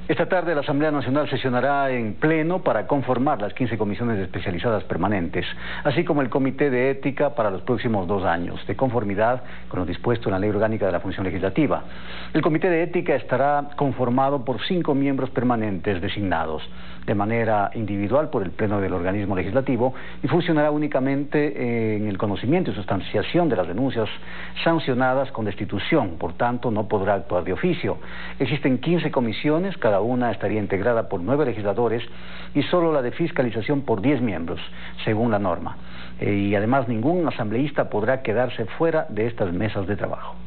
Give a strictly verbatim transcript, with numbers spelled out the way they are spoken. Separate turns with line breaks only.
Esta tarde la Asamblea Nacional sesionará en pleno para conformar las quince comisiones especializadas permanentes, así como el Comité de Ética para los próximos dos años, de conformidad con lo dispuesto en la Ley Orgánica de la Función Legislativa. El Comité de Ética estará conformado por cinco miembros permanentes designados de manera individual por el Pleno del organismo legislativo y funcionará únicamente en el conocimiento y sustanciación de las denuncias sancionadas con destitución, por tanto no podrá actuar de oficio. Existen quince comisiones, cada una estaría integrada por nueve legisladores y solo la de fiscalización por diez miembros, según la norma. Eh, y además ningún asambleísta podrá quedarse fuera de estas mesas de trabajo.